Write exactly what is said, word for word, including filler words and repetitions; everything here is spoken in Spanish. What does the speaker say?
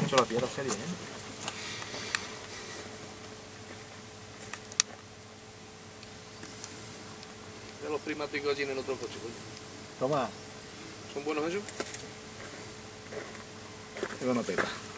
mucho la piel la serie, ¿eh? Mira los prismáticos allí en el otro coche, coño. Toma. ¿Son buenos esos? Qué bueno teta.